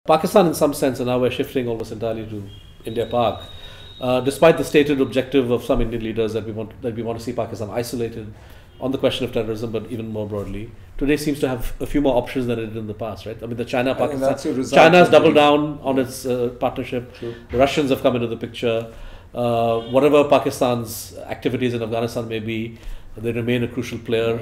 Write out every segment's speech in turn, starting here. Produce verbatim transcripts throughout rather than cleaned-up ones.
Pakistan, in some sense, and now we're shifting almost entirely to Indo-Pak, uh, despite the stated objective of some Indian leaders that we want that we want to see Pakistan isolated on the question of terrorism, but even more broadly, today seems to have a few more options than it did in the past, right? I mean, the China-Pakistan, China has doubled down on its uh, partnership. True. The Russians have come into the picture. Uh, whatever Pakistan's activities in Afghanistan may be, they remain a crucial player.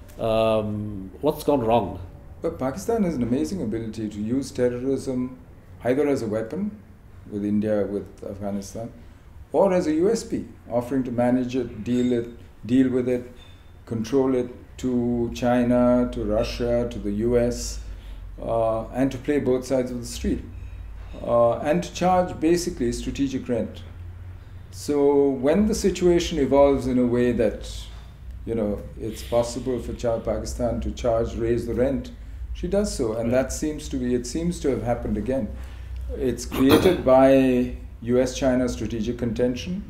Um, what's gone wrong? But Pakistan has an amazing ability to use terrorism either as a weapon with India, with Afghanistan, or as a U S P, offering to manage it, deal it, deal with it, control it to China, to Russia, to the U S, uh, and to play both sides of the street, uh, and to charge basically strategic rent. So when the situation evolves in a way that, you know, it's possible for Pakistan to charge, raise the rent, she does so, and that seems to be, it seems to have happened again. It's created by U S China strategic contention,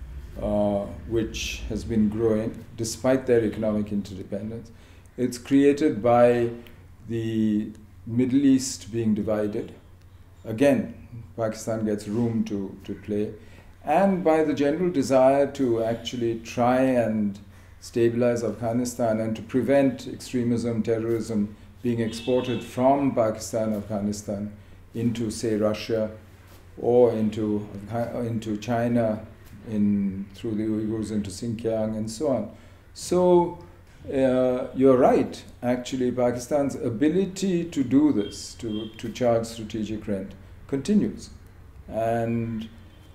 uh, which has been growing despite their economic interdependence. It's created by the Middle East being divided. Again, Pakistan gets room to, to play, and by the general desire to actually try and stabilize Afghanistan and to prevent extremism, terrorism being exported from Pakistan, Afghanistan into, say, Russia or into, into China, in, through the Uyghurs into Xinjiang and so on. So uh, you're right, actually, Pakistan's ability to do this, to, to charge strategic rent, continues. And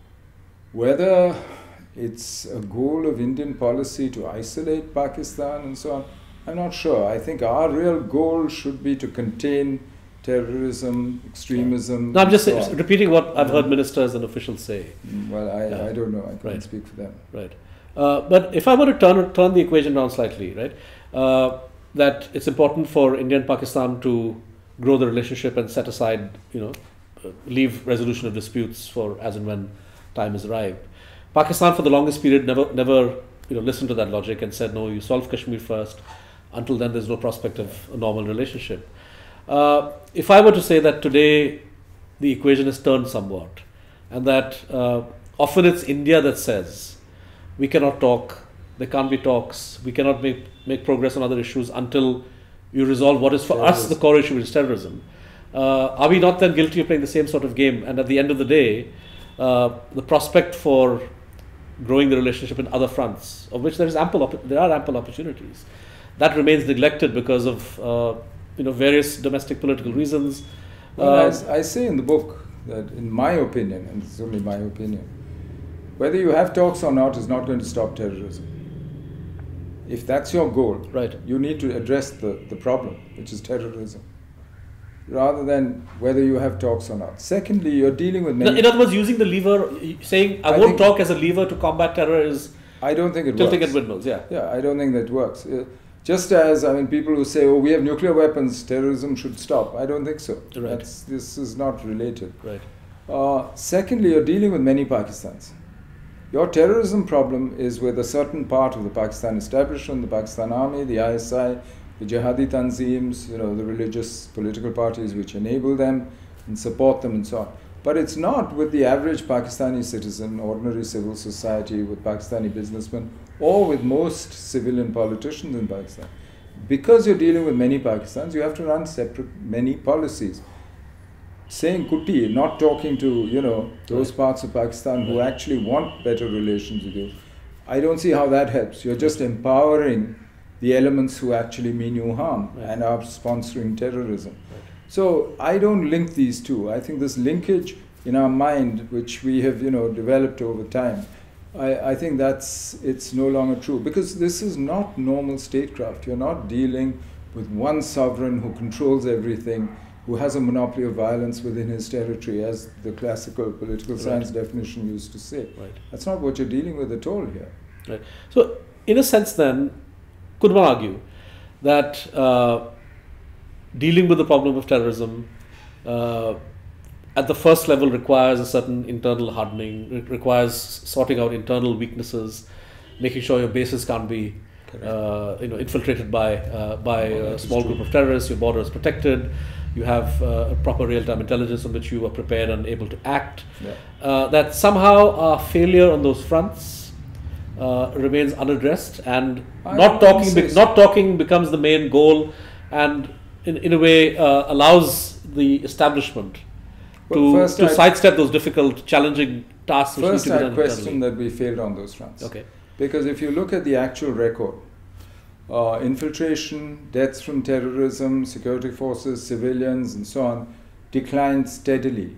whether it's a goal of Indian policy to isolate Pakistan and so on, I'm not sure. I think our real goal should be to contain terrorism, extremism. No, I'm just so say, repeating what I've heard ministers and officials say. Well, I, yeah. I don't know. I can't right. speak for them. Right. Uh, but if I were to turn turn the equation down slightly, right, uh, that it's important for India and Pakistan to grow the relationship and set aside, you know, uh, leave resolution of disputes for as and when time is arrived. Pakistan, for the longest period, never never you know listened to that logic and said, no, you solve Kashmir first. Until then, there's no prospect of a normal relationship. Uh, if I were to say that today the equation has turned somewhat, and that uh, often it's India that says, we cannot talk, there can't be talks, we cannot make, make progress on other issues until you resolve what is for terrorism. us the core issue, which is terrorism. Uh, are we not then guilty of playing the same sort of game? And at the end of the day, uh, the prospect for growing the relationship in other fronts, of which there is ample, there are ample opportunities, that remains neglected because of uh, you know various domestic political reasons. Well, uh, I, I say in the book that, in my opinion, and it's only my opinion, whether you have talks or not is not going to stop terrorism. If that's your goal, right. you need to address the, the problem, which is terrorism, rather than whether you have talks or not. Secondly, you're dealing with many... In other words, using the lever, saying I, I won't talk as a lever to combat terror is... I don't think it tilting works. at windmills, yeah. Yeah, I don't think that works. Uh, Just as, I mean, people who say, oh, we have nuclear weapons, terrorism should stop. I don't think so. Right. That's, this is not related. Right. Uh, secondly, you're dealing with many Pakistans. Your terrorism problem is with a certain part of the Pakistan establishment, the Pakistan Army, the I S I, the Jihadi Tanzeems, you know, the religious political parties which enable them and support them and so on. But it's not with the average Pakistani citizen, ordinary civil society, with Pakistani businessmen, or with most civilian politicians in Pakistan. Because you're dealing with many Pakistans, you have to run separate, many policies. Saying kuti, not talking to, you know, those parts of Pakistan who actually want better relations with you, I don't see how that helps. You're just empowering the elements who actually mean you harm and are sponsoring terrorism. So I don't link these two. I think this linkage in our mind, which we have, you know, developed over time, I, I think that's, it's no longer true. Because this is not normal statecraft. You're not dealing with one sovereign who controls everything, who has a monopoly of violence within his territory, as the classical political right. science definition used to say. Right. That's not what you're dealing with at all here. Right. So, in a sense then, could one argue that uh, dealing with the problem of terrorism uh, at the first level requires a certain internal hardening, it requires sorting out internal weaknesses, making sure your bases can't be uh, you know, infiltrated by, uh, by a small group of terrorists, your border is protected, you have uh, a proper real-time intelligence on which you are prepared and able to act. Yeah. Uh, that somehow our failure on those fronts uh, remains unaddressed, and I not talking, be- so. not talking becomes the main goal, and in, in a way uh, allows the establishment Well, to, first to I'd- sidestep those difficult, challenging tasks. Which First, need to be I done question internally. that we failed on those fronts. Okay. Because if you look at the actual record, uh, infiltration, deaths from terrorism, security forces, civilians, and so on, declined steadily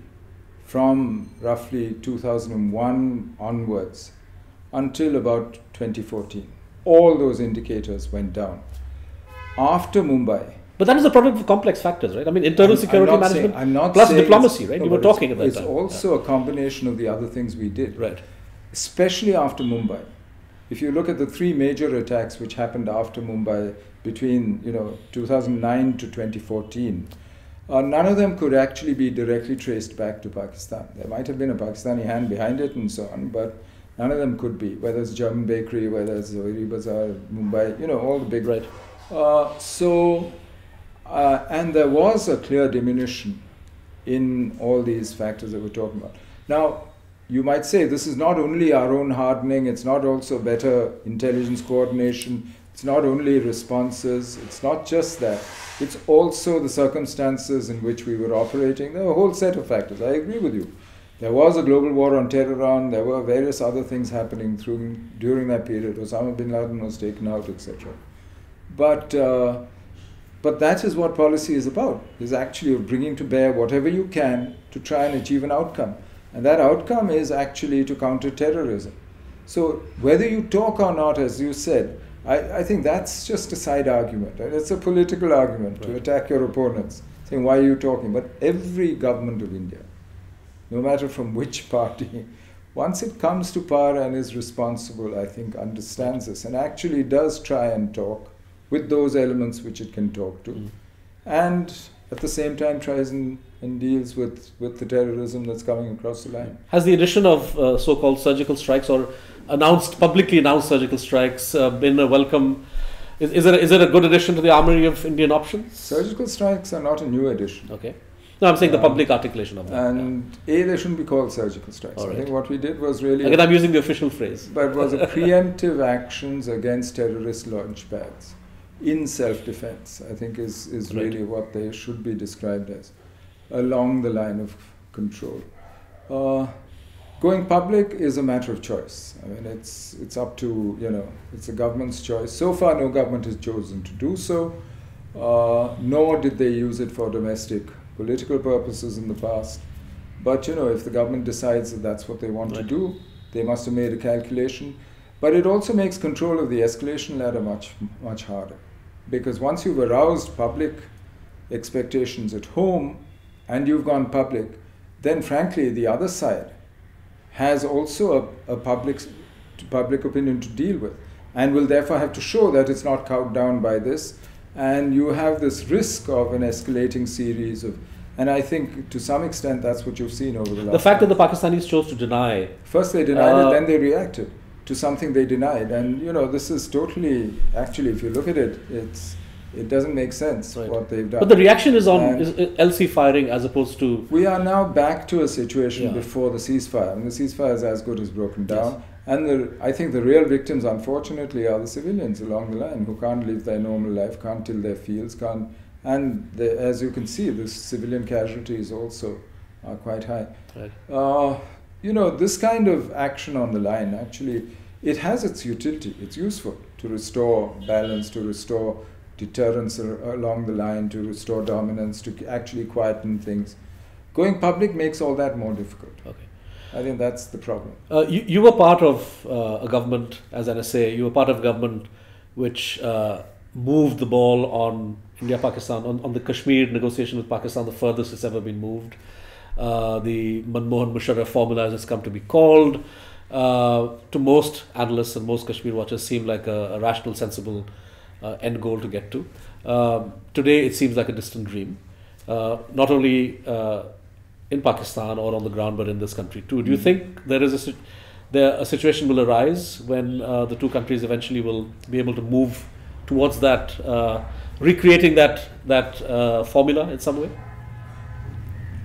from roughly two thousand one onwards until about twenty fourteen. All those indicators went down. After Mumbai, But that is a product of complex factors, right? I mean, internal I'm- security I'm not management saying- I'm not plus saying diplomacy, it's- right? no, You were but it's- talking at that it's time. also a combination of the other things we did. Yeah. Right. Especially after Mumbai. If you look at the three major attacks which happened after Mumbai between you know two thousand nine to twenty fourteen, uh, none of them could actually be directly traced back to Pakistan. There might have been a Pakistani hand behind it and so on, but none of them could be. Whether it's German Bakery, whether it's Zohri Bazaar, Mumbai, you know, all the big. Right. Uh, so, uh, and there was a clear diminution in all these factors that we're talking about. Now, you might say this is not only our own hardening, it's not also better intelligence coordination, it's not only responses, it's not just that, it's also the circumstances in which we were operating. There are a whole set of factors. I agree with you. There was a global war on terror on, there were various other things happening through, during that period. Osama bin Laden was taken out, et cetera. But, uh, but that is what policy is about, is actually bringing to bear whatever you can to try and achieve an outcome. And that outcome is actually to counter terrorism. So whether you talk or not, as you said, I, I think that's just a side argument. Right? It's a political argument, right, to attack your opponents, saying, why are you talking? But every government of India, no matter from which party, once it comes to power and is responsible, I think understands this and actually does try and talk with those elements which it can talk to. Mm. And at the same time tries and, and deals with, with the terrorism that's coming across the line. Has the addition of uh, so-called surgical strikes or announced, publicly announced surgical strikes uh, been a welcome, is, is, it a, is it a good addition to the armory of Indian options? Surgical strikes are not a new addition. Okay. No, I'm saying um, the public articulation of that. And yeah. A, they shouldn't be called surgical strikes. Right. I think what we did was really... Again, I'm using the official phrase. But it was a preemptive actions against terrorist launch pads in self-defense, I think is, is right. really what they should be described as, along the line of control. Uh, going public is a matter of choice. I mean, it's, it's up to, you know, it's a government's choice. So far, no government has chosen to do so, uh, nor did they use it for domestic political purposes in the past. But, you know, if the government decides that that's what they want right. to do, they must have made a calculation. But it also makes control of the escalation ladder much, much harder. Because once you've aroused public expectations at home and you've gone public, then frankly the other side has also a, a public, public opinion to deal with and will therefore have to show that it's not cowed down by this. And you have this risk of an escalating series of, and I think to some extent that's what you've seen over the last The fact month. that the Pakistanis chose to deny. First they denied uh, it, then they reacted to something they denied. And you know, this is totally, actually if you look at it, it's it doesn't make sense right. what they've done. But the reaction is on and is L C firing as opposed to... We are now back to a situation yeah. before the ceasefire. And the ceasefire is as good as broken down. Yes. And the, I think the real victims, unfortunately, are the civilians along the line who can't live their normal life, can't till their fields, can't... And the, as you can see, the civilian casualties also are quite high. Right. Uh, you know, this kind of action on the line, actually, it has its utility. It's useful to restore balance, to restore deterrence along the line, to restore dominance, to actually quieten things. Going public makes all that more difficult. Okay. I think that's the problem. Uh, you, you were part of uh, a government, as N S A, you were part of a government which uh, moved the ball on India-Pakistan, on, on the Kashmir negotiation with Pakistan, the furthest it's ever been moved. Uh, the Manmohan-Musharraf formula, as it's come to be called, uh, to most analysts and most Kashmir watchers seem like a, a rational, sensible uh, end goal to get to. Um, today it seems like a distant dream, uh, not only uh, in Pakistan or on the ground, but in this country too. Do you think there is a, there a situation will arise when uh, the two countries eventually will be able to move towards that, uh, recreating that, that uh, formula in some way?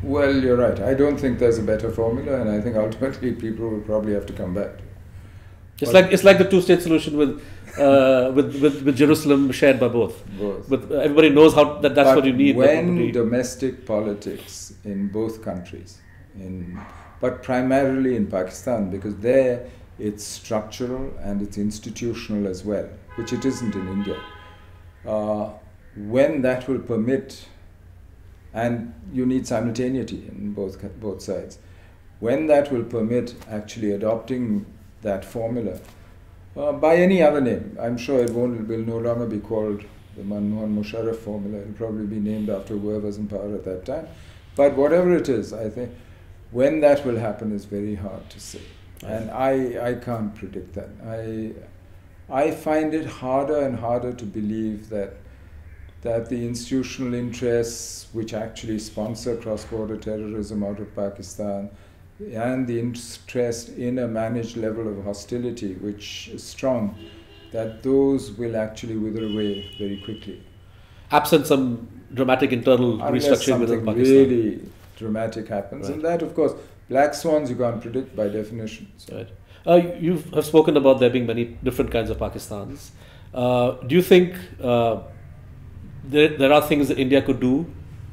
Well, you're right. I don't think there's a better formula, and I think ultimately people will probably have to come back to it. It's But like it's like the two-state solution with, uh, with, with with Jerusalem shared by both. both. But everybody knows how that that's But what you need. when nobody- domestic politics in both countries, in but primarily in Pakistan, because there it's structural and it's institutional as well, which it isn't in India. Uh, when that will permit, and you need simultaneity in both both sides, when that will permit actually adopting that formula uh, by any other name, I'm sure it won't will no longer be called the Manmohan-Musharraf formula. It'll probably be named after whoever's in power at that time. But whatever it is, I think when that will happen is very hard to say. And I, I can't predict that. I, I find it harder and harder to believe that, that the institutional interests which actually sponsor cross-border terrorism out of Pakistan and the interest in a managed level of hostility which is strong, that those will actually wither away very quickly. Absent some dramatic internal Unless restructuring within something Pakistan. really dramatic happens. Right. And that, of course, black swans you can't predict by definition. So. Right. Uh, you have spoken about there being many different kinds of Pakistans. Uh, do you think uh, there, there are things that India could do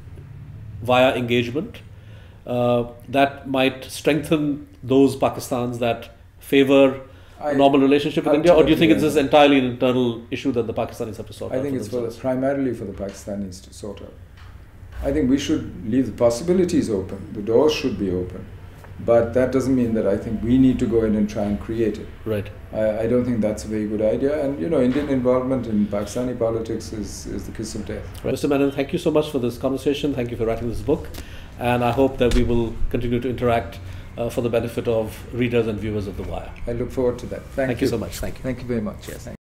via engagement uh, that might strengthen those Pakistans that favor I- a normal relationship with India, or do you think it's ultimately, just entirely an internal issue that the Pakistanis have to sort out? I think for it's for the, themselves? primarily for the Pakistanis to sort out. I think we should leave the possibilities open. The doors should be open. But that doesn't mean that I think we need to go in and try and create it. Right. I, I don't think that's a very good idea. And, you know, Indian involvement in Pakistani politics is, is the kiss of death. Right. Mister Menon, thank you so much for this conversation. Thank you for writing this book. And I hope that we will continue to interact uh, for the benefit of readers and viewers of The Wire. I look forward to that. Thank, Thank you so much. Thank you. Thank you very much. Yes.